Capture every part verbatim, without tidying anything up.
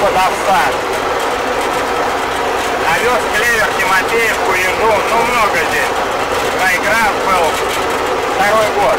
под овса. Овес, клевер, Тимофеевку, ежу, ну много здесь. Наиграв был второй год.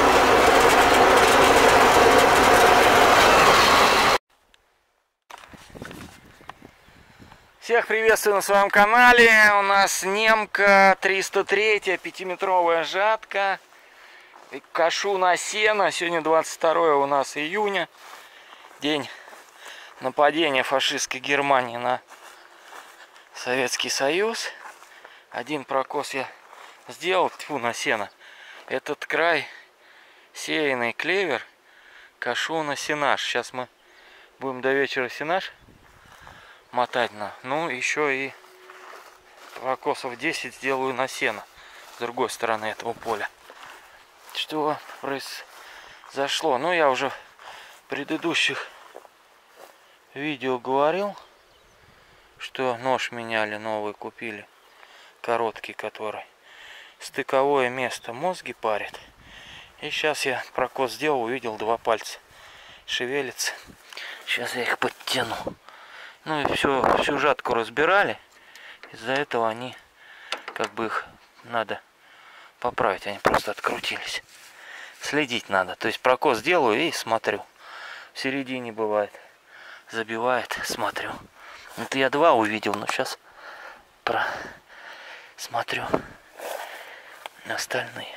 Всех приветствую на своем канале. У нас немка триста три, пятиметровая жатка. Кашу на сено. Сегодня двадцать второе у нас июня. День нападения фашистской Германии на Советский Союз. Один прокос я сделал, тьфу, на сено. Этот край сеянный клевер, кашу на сенаж. Сейчас мы будем до вечера сенаж мотать на. Ну, еще и прокосов десять сделаю на сено с другой стороны этого поля. Что произошло? Ну, я уже в предыдущих видео говорил, что нож меняли, новый купили, короткий, который стыковое место мозги парит. И сейчас я прокос сделал, увидел два пальца шевелится. Сейчас я их подтяну. Ну и все, всю жатку разбирали. Из-за этого они, как бы их надо поправить, они просто открутились. Следить надо. То есть прокос делаю и смотрю. В середине бывает. Забивает, смотрю. Это я два увидел, но сейчас про смотрю остальные.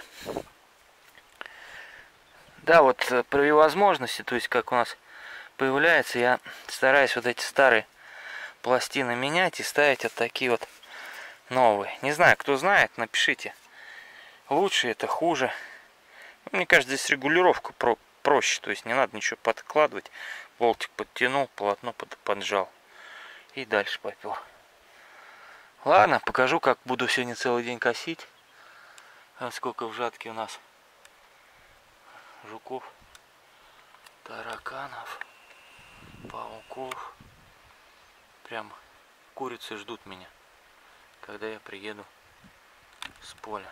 Да, вот при возможности, то есть как у нас появляется, я стараюсь вот эти старые пластины менять и ставить вот такие вот новые. Не знаю, кто знает, напишите. Лучше это, хуже. Мне кажется, здесь регулировка про проще, то есть не надо ничего подкладывать. Болтик подтянул, полотно под поджал и дальше попер. Ладно, покажу, как буду сегодня целый день косить. Вот сколько в жатке у нас жуков, тараканов, пауков. Прям курицы ждут меня, когда я приеду с поля.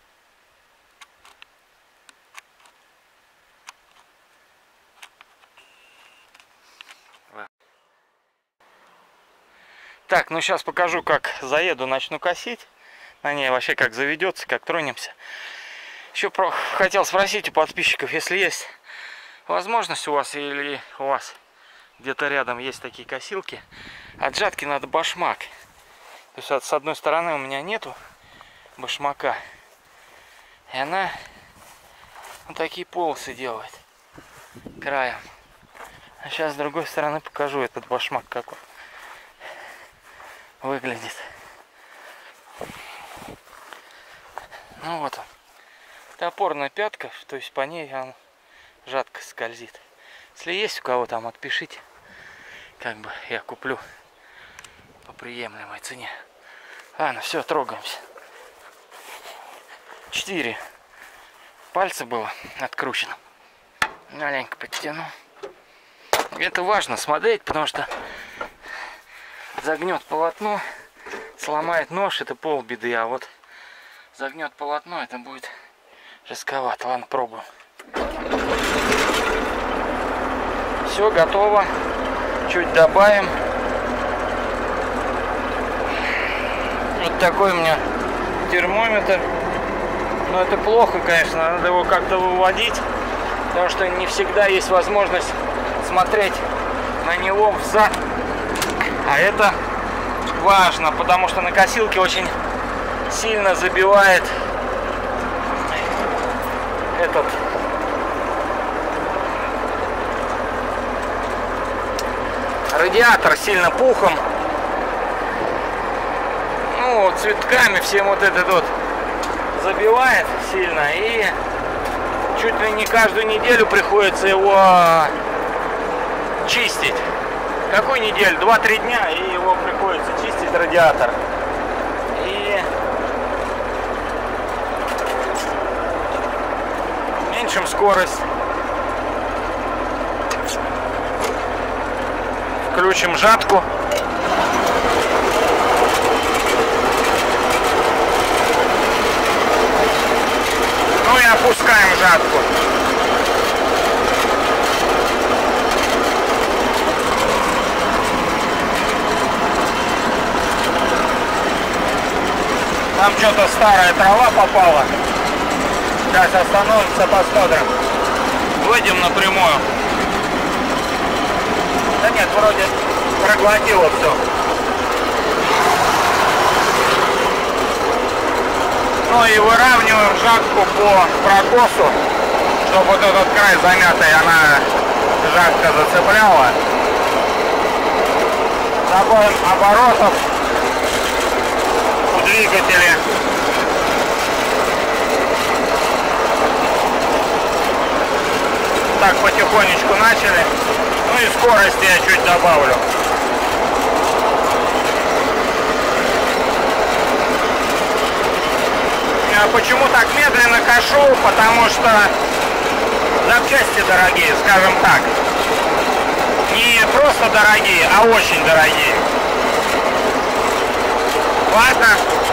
Так, ну сейчас покажу, как заеду, начну косить. На ней вообще как заведется, как тронемся. Еще про... хотел спросить у подписчиков, если есть возможность у вас или у вас где-то рядом есть такие косилки. От жатки надо башмак. То есть с одной стороны у меня нету башмака. И она вот такие полосы делает краем. А сейчас с другой стороны покажу этот башмак, как он выглядит. Ну вот он. Это опорная пятка, то есть по ней он жатко скользит. Если есть у кого там, отпишите. Как бы я куплю по приемлемой цене. Ладно, все, трогаемся. Четыре пальца было откручено. Маленько подтяну. Это важно смотреть, потому что загнет полотно, сломает нож, это полбеды, а вот загнет полотно, это будет рисковато. Ладно, пробуем. Все, готово. Чуть добавим. Вот такой у меня термометр. Но это плохо, конечно, надо его как-то выводить, потому что не всегда есть возможность смотреть на него взад. А это важно, потому что на косилке очень сильно забивает этот радиатор сильно пухом. Ну, цветками всем вот этот вот забивает сильно. И чуть ли не каждую неделю приходится его чистить. Какую неделю? два-три дня, и его приходится чистить, радиатор. И меньшим скорость. Включим жатку. Ну и опускаем жатку. Там что-то старая трава попала. Сейчас остановимся, посмотрим. Выйдем напрямую. Да нет, вроде проглотило все. Ну и выравниваем жатку по прокосу, чтобы вот этот край замятый она жатка зацепляла. Добавим оборотов в двигателе. Так потихонечку начали. Ну и скорости я чуть добавлю. Почему так медленно кашу? Потому что запчасти дорогие, скажем так. Не просто дорогие, а очень дорогие. Ладно.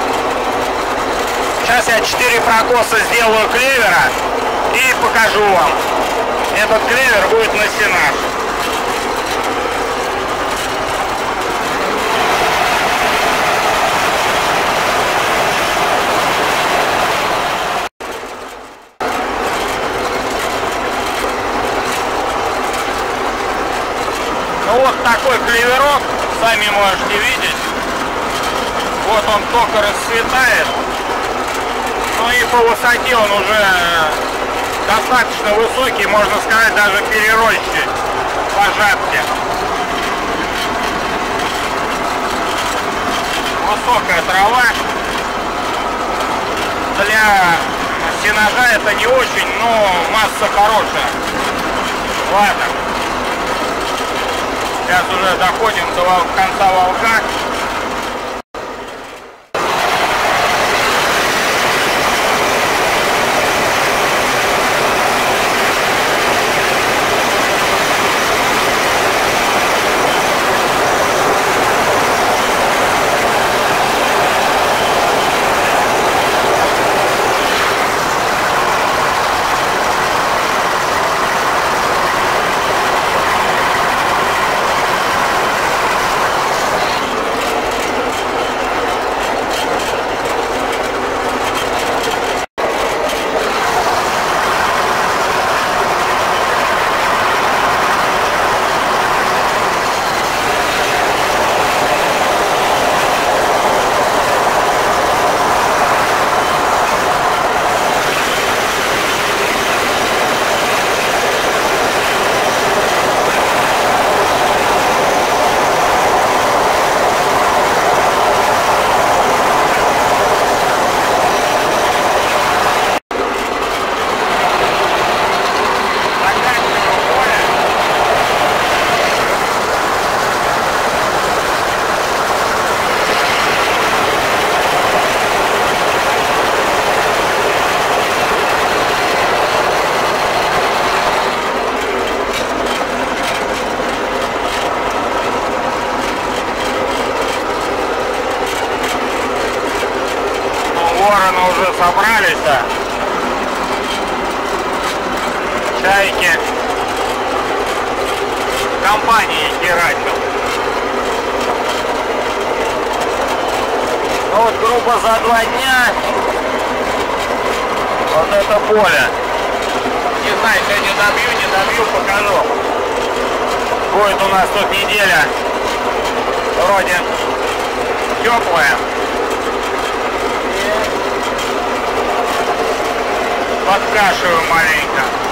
Сейчас я четыре прокоса сделаю клевера и покажу вам. Этот клевер будет на сенаж. Ну вот такой клеверок, сами можете видеть. Вот он только расцветает. Ну и по высоте он уже достаточно высокий, можно сказать, даже переросший по жатке. Высокая трава. Для сенажа это не очень, но масса хорошая. Ладно. Сейчас уже доходим до конца волка. Вороны уже собрались, да. Чайки. Компании херачил. Ну вот грубо за два дня вот это поле. Не знаю, сегодня добью, не добью, покажу. Будет у нас тут неделя вроде теплая. Подкашиваю маленько.